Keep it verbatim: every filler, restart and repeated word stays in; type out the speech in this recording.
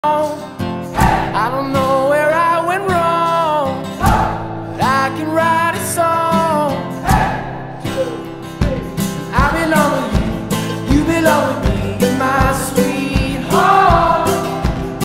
I don't know where I went wrong, but I can write a song. I belong with you, you belong with me.